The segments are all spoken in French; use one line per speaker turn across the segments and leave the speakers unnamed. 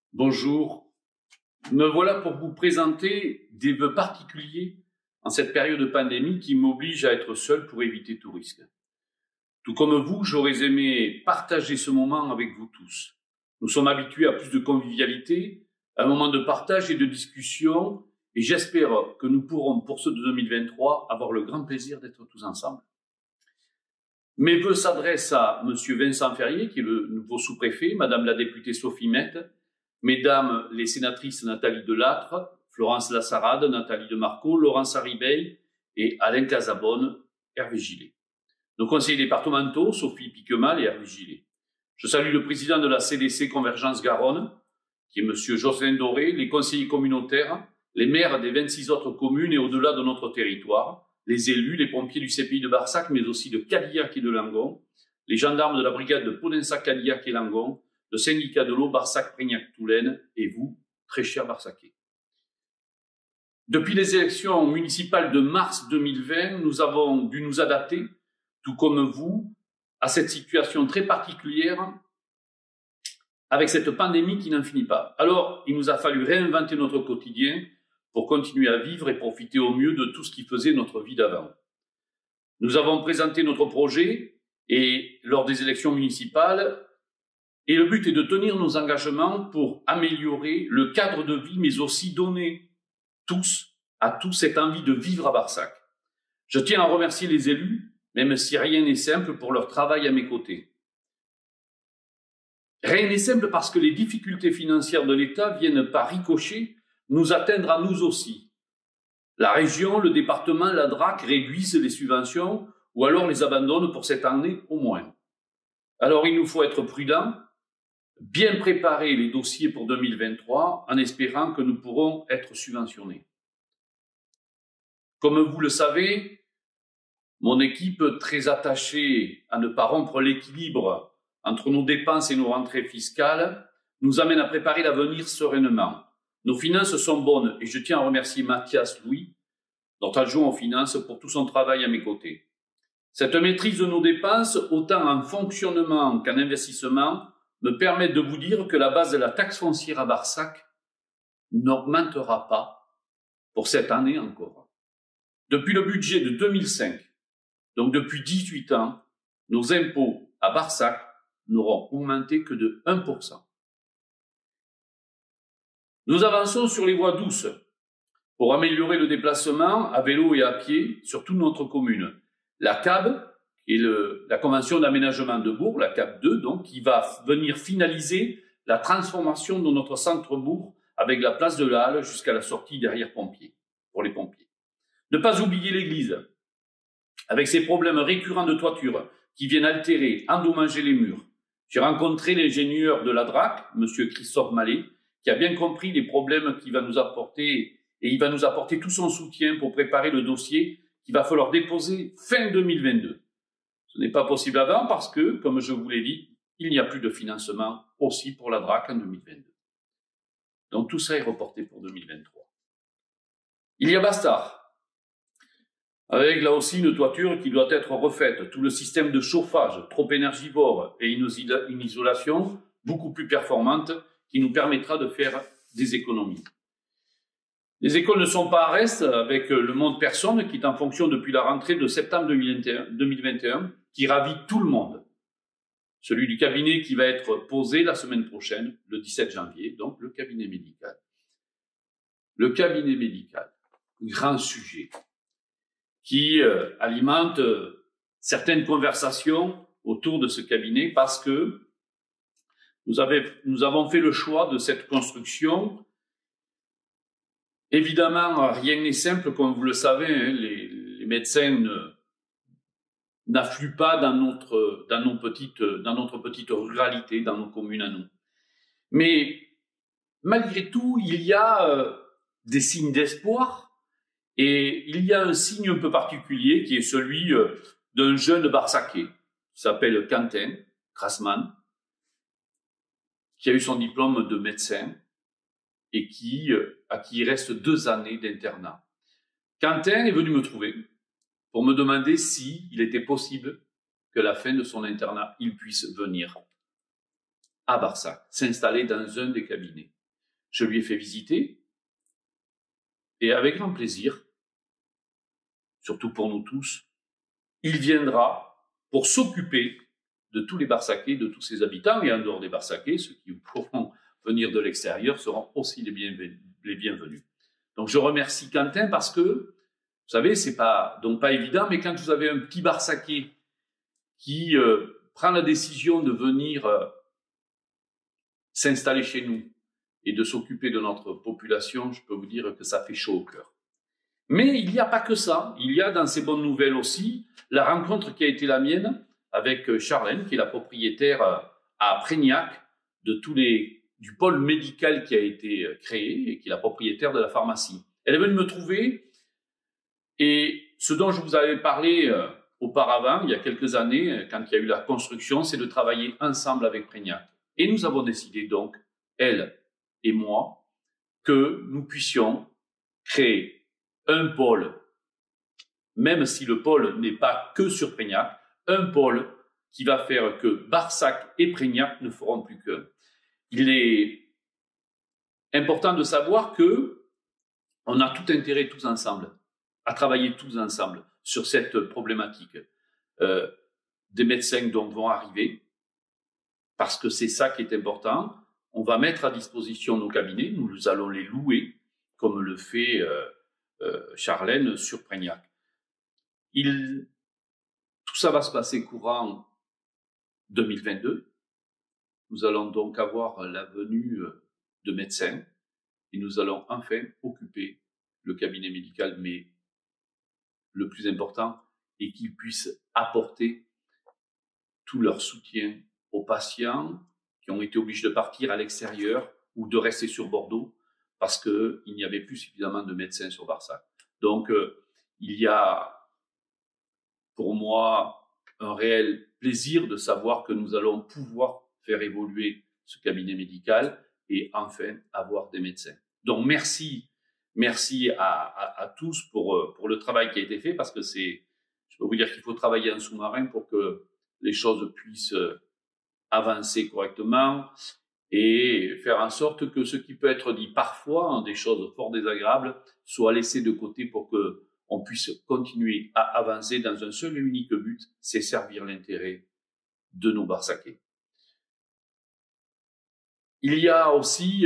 Bonjour, me voilà pour vous présenter des vœux particuliers en cette période de pandémie qui m'oblige à être seul pour éviter tout risque. Tout comme vous, j'aurais aimé partager ce moment avec vous tous. Nous sommes habitués à plus de convivialité, à un moment de partage et de discussion, et j'espère que nous pourrons, pour ceux de 2023, avoir le grand plaisir d'être tous ensemble. Mes vœux s'adressent à Monsieur Vincent Ferrier, qui est le nouveau sous-préfet, Madame la députée Sophie Mette, Mesdames les sénatrices Nathalie Delattre, Florence Lassarade, Nathalie Demarco, Laurence Haribey et Alain Casabonne, Hervé Gillet. Nos conseillers départementaux, Sophie Piquemal et Hervé Gillet. Je salue le président de la CDC Convergence Garonne, qui est Monsieur Jocelyn Doré, les conseillers communautaires, les maires des 26 autres communes et au-delà de notre territoire, les élus, les pompiers du CPI de Barsac, mais aussi de Cadillac et de Langon, les gendarmes de la brigade de Podensac, Cadillac et Langon, le syndicat de l'eau Barsac-Prégnac-Toulaine et vous, très chers Barsacais. Depuis les élections municipales de mars 2020, nous avons dû nous adapter, tout comme vous, à cette situation très particulière avec cette pandémie qui n'en finit pas. Alors, il nous a fallu réinventer notre quotidien pour continuer à vivre et profiter au mieux de tout ce qui faisait notre vie d'avant. Nous avons présenté notre projet et lors des élections municipales, et le but est de tenir nos engagements pour améliorer le cadre de vie, mais aussi donner à tous cette envie de vivre à Barsac. Je tiens à remercier les élus, même si rien n'est simple, pour leur travail à mes côtés. Rien n'est simple parce que les difficultés financières de l'État viennent par ricochet nous atteindre à nous aussi. La région, le département, la DRAC réduisent les subventions ou alors les abandonnent pour cette année au moins. Alors il nous faut être prudents, bien préparer les dossiers pour 2023 en espérant que nous pourrons être subventionnés. Comme vous le savez, mon équipe, très attachée à ne pas rompre l'équilibre entre nos dépenses et nos rentrées fiscales, nous amène à préparer l'avenir sereinement. Nos finances sont bonnes et je tiens à remercier Mathias Louis, notre adjoint aux finances, pour tout son travail à mes côtés. Cette maîtrise de nos dépenses, autant en fonctionnement qu'en investissement, me permet de vous dire que la base de la taxe foncière à Barsac n'augmentera pas pour cette année encore. Depuis le budget de 2005, donc depuis 18 ans, nos impôts à Barsac n'auront augmenté que de 1%. Nous avançons sur les voies douces pour améliorer le déplacement à vélo et à pied sur toute notre commune. La CAB, qui est la Convention d'aménagement de Bourg, la CAB 2, donc, qui va venir finaliser la transformation de notre centre-bourg avec la place de la Halle jusqu'à la sortie derrière pompiers, pour les pompiers. Ne pas oublier l'église, avec ses problèmes récurrents de toiture qui viennent altérer, endommager les murs. J'ai rencontré l'ingénieur de la DRAC, M. Christophe Mallet, qui a bien compris les problèmes qu'il va nous apporter, et il va nous apporter tout son soutien pour préparer le dossier qu'il va falloir déposer fin 2022. Ce n'est pas possible avant parce que, comme je vous l'ai dit, il n'y a plus de financement aussi pour la DRAC en 2022. Donc tout ça est reporté pour 2023. Il y a Bastard, avec là aussi une toiture qui doit être refaite, tout le système de chauffage trop énergivore et une isolation beaucoup plus performante qui nous permettra de faire des économies. Les écoles ne sont pas à reste avec le monde personne qui est en fonction depuis la rentrée de septembre 2021 qui ravit tout le monde. Celui du cabinet qui va être posé la semaine prochaine, le 17 janvier, donc le cabinet médical. Le cabinet médical, grand sujet qui alimente certaines conversations autour de ce cabinet parce que nous avons fait le choix de cette construction. Évidemment, rien n'est simple, comme vous le savez, hein, les médecins n'affluent pas dans notre petite ruralité, dans nos communes à nous. Mais malgré tout, il y a des signes d'espoir et il y a un signe un peu particulier qui est celui d'un jeune Barsacais qui s'appelle Quentin Grassmann, qui a eu son diplôme de médecin et à qui il reste 2 années d'internat. Quentin est venu me trouver pour me demander s'il était possible que la fin de son internat, il puisse venir à Barsac, s'installer dans un des cabinets. Je lui ai fait visiter et avec grand plaisir, surtout pour nous tous, il viendra pour s'occuper de tous les Barsakais, de tous ses habitants, et en dehors des Barsakais, ceux qui pourront venir de l'extérieur seront aussi les bienvenus. Donc je remercie Quentin parce que, vous savez, c'est pas évident, mais quand vous avez un petit Barsakais qui prend la décision de venir s'installer chez nous et de s'occuper de notre population, je peux vous dire que ça fait chaud au cœur. Mais il n'y a pas que ça. Il y a dans ces bonnes nouvelles aussi la rencontre qui a été la mienne avec Charlène, qui est la propriétaire à Prégnac du pôle médical qui a été créé et qui est la propriétaire de la pharmacie. Elle est venue me trouver et ce dont je vous avais parlé auparavant, il y a quelques années, quand il y a eu la construction, c'est de travailler ensemble avec Prégnac. Et nous avons décidé donc, elle et moi, que nous puissions créer un pôle, même si le pôle n'est pas que sur Prégnac, un pôle qui va faire que Barsac et Prégnac ne feront plus qu'un. Il est important de savoir que on a tout intérêt tous ensemble à travailler tous ensemble sur cette problématique. Des médecins donc vont arriver parce que c'est ça qui est important. On va mettre à disposition nos cabinets, nous allons les louer comme le fait Charlène sur Prégnac. Tout ça va se passer courant 2022. Nous allons donc avoir la venue de médecins et nous allons enfin occuper le cabinet médical, mais le plus important est qu'ils puissent apporter tout leur soutien aux patients qui ont été obligés de partir à l'extérieur ou de rester sur Bordeaux parce qu'il n'y avait plus suffisamment de médecins sur Barsac. Donc, il y a pour moi un réel plaisir de savoir que nous allons pouvoir faire évoluer ce cabinet médical et enfin avoir des médecins. Donc, merci à tous pour le travail qui a été fait parce que je peux vous dire qu'il faut travailler en sous-marin pour que les choses puissent avancer correctement et faire en sorte que ce qui peut être dit parfois, des choses fort désagréables, soit laissé de côté pour que on puisse continuer à avancer dans un seul et unique but, c'est servir l'intérêt de nos Barsakais. Il y a aussi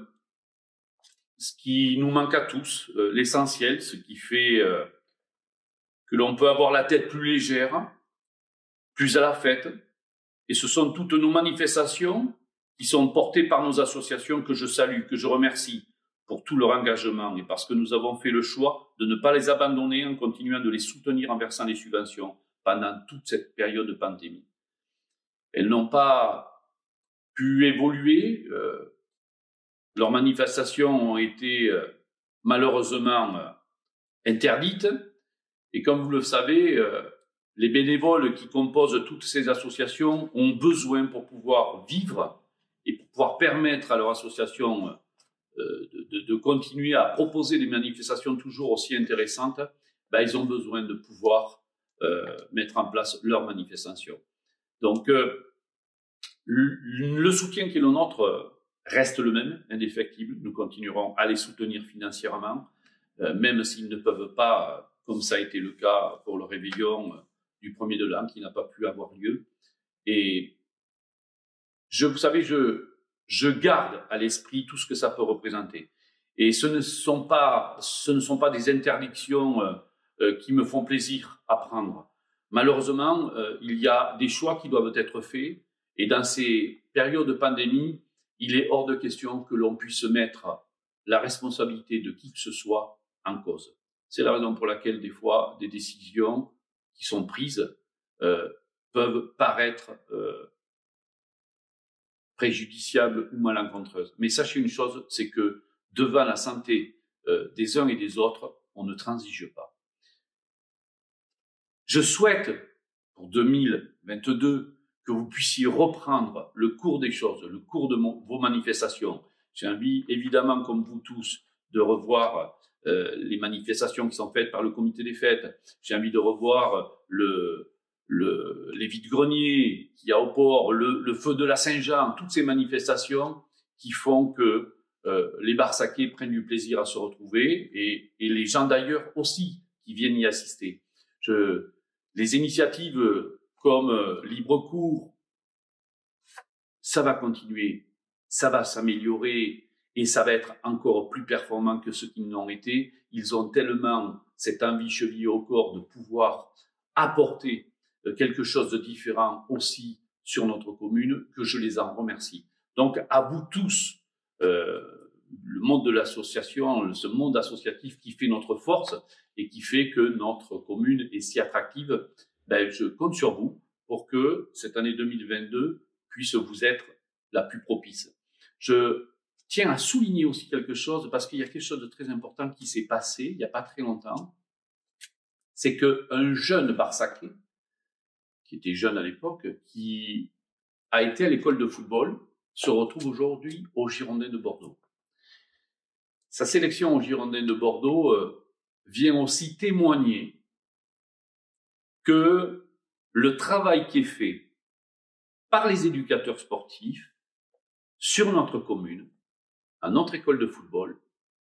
ce qui nous manque à tous, l'essentiel, ce qui fait que l'on peut avoir la tête plus légère, plus à la fête, et ce sont toutes nos manifestations qui sont portées par nos associations que je salue, que je remercie pour tout leur engagement et parce que nous avons fait le choix de ne pas les abandonner en continuant de les soutenir en versant les subventions pendant toute cette période de pandémie. Elles n'ont pas pu évoluer, leurs manifestations ont été malheureusement interdites et comme vous le savez, les bénévoles qui composent toutes ces associations ont besoin pour pouvoir vivre et pour pouvoir permettre à leur association de continuer à proposer des manifestations toujours aussi intéressantes, ils ont besoin de pouvoir mettre en place leurs manifestations. Donc, le soutien qui est le nôtre reste le même, indéfectible. Nous continuerons à les soutenir financièrement, même s'ils ne peuvent pas, comme ça a été le cas pour le réveillon du 1er de l'an, qui n'a pas pu avoir lieu. Et vous savez, je garde à l'esprit tout ce que ça peut représenter. Et ce ne sont pas des interdictions qui me font plaisir à prendre. Malheureusement, il y a des choix qui doivent être faits. Et dans ces périodes de pandémie, il est hors de question que l'on puisse mettre la responsabilité de qui que ce soit en cause. C'est la raison pour laquelle, des fois, des décisions qui sont prises peuvent paraître préjudiciables ou malencontreuses. Mais sachez une chose, c'est que devant la santé des uns et des autres, on ne transige pas. Je souhaite, pour 2022, que vous puissiez reprendre le cours des choses, le cours de vos manifestations. J'ai envie, évidemment, comme vous tous, de revoir les manifestations qui sont faites par le comité des fêtes. J'ai envie de revoir les vides-greniers qu'il y a au port, le feu de la Saint-Jean, toutes ces manifestations qui font que les Barsacais prennent du plaisir à se retrouver et les gens d'ailleurs aussi qui viennent y assister. Les initiatives comme Libre Cours, ça va continuer, ça va s'améliorer et ça va être encore plus performant que ce qu'ils n'ont été. Ils ont tellement cette envie chevillée au corps de pouvoir apporter quelque chose de différent aussi sur notre commune que je les en remercie. Donc à vous tous, le monde de l'association, ce monde associatif qui fait notre force et qui fait que notre commune est si attractive, je compte sur vous pour que cette année 2022 puisse vous être la plus propice. Je tiens à souligner aussi quelque chose parce qu'il y a quelque chose de très important qui s'est passé il n'y a pas très longtemps. C'est qu'un jeune Barsacais, qui était jeune à l'époque, qui a été à l'école de football, se retrouve aujourd'hui au Girondins de Bordeaux. Sa sélection au Girondins de Bordeaux vient aussi témoigner que le travail qui est fait par les éducateurs sportifs sur notre commune, à notre école de football,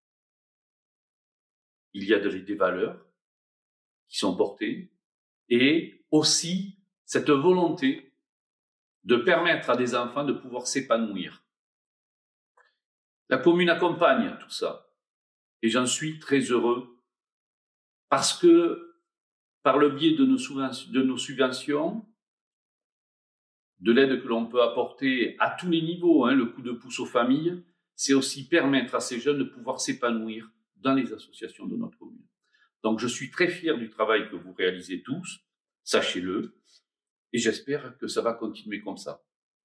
il y a des valeurs qui sont portées et aussi cette volonté de permettre à des enfants de pouvoir s'épanouir. La commune accompagne tout ça et j'en suis très heureux parce que par le biais de nos subventions, de l'aide que l'on peut apporter à tous les niveaux, le coup de pouce aux familles, c'est aussi permettre à ces jeunes de pouvoir s'épanouir dans les associations de notre commune. Donc je suis très fier du travail que vous réalisez tous, sachez-le, et j'espère que ça va continuer comme ça.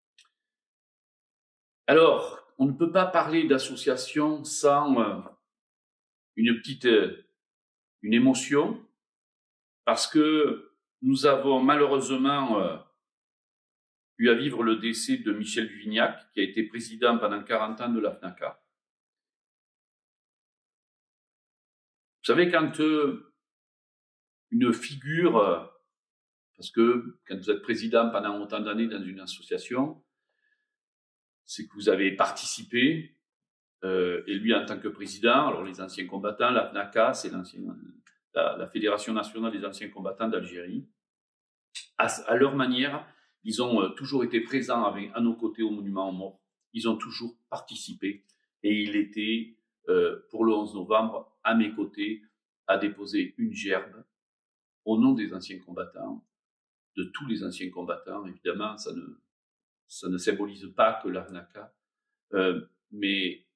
Alors, on ne peut pas parler d'association sans une émotion, parce que nous avons malheureusement eu à vivre le décès de Michel Duvignac, qui a été président pendant 40 ans de la FNACA. Vous savez, quand une figure, parce que quand vous êtes président pendant autant d'années dans une association, c'est que vous avez participé, et lui en tant que président, alors les anciens combattants, la FNACA, c'est la Fédération nationale des anciens combattants d'Algérie, à leur manière, ils ont toujours été présents à nos côtés au Monument aux Morts. Ils ont toujours participé et il était, pour le 11 novembre, à mes côtés, à déposer une gerbe au nom des anciens combattants, de tous les anciens combattants. Évidemment, ça ne symbolise pas que la FNACA, mais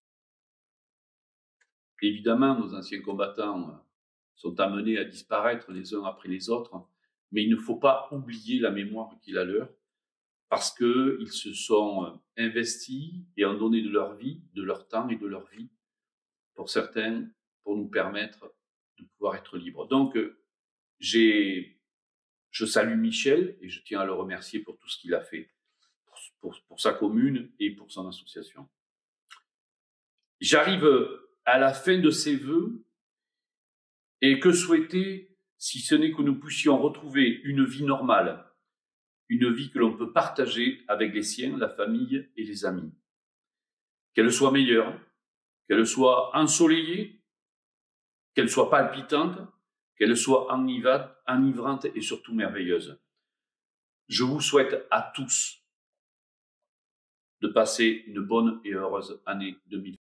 évidemment, nos anciens combattants sont amenés à disparaître les uns après les autres, mais il ne faut pas oublier la mémoire qui est la leur, parce qu'ils se sont investis et ont donné de leur vie, de leur temps et de leur vie, pour certains, pour nous permettre de pouvoir être libres. Donc, je salue Michel et je tiens à le remercier pour tout ce qu'il a fait pour sa commune et pour son association. J'arrive à la fin de ces vœux et que souhaiter si ce n'est que nous puissions retrouver une vie normale, une vie que l'on peut partager avec les siens, la famille et les amis. Qu'elle soit meilleure, qu'elle soit ensoleillée, qu'elle soit palpitante, qu'elle soit enivrante et surtout merveilleuse. Je vous souhaite à tous de passer une bonne et heureuse année 2020.